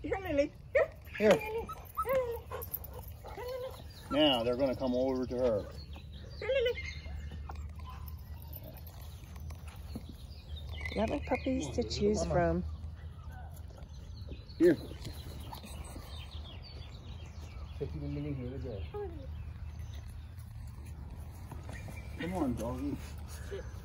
Here, Lily. Here. Now they're going to come over to her. Here, Lily. 11 puppies to choose from. Here. Come on, doggy.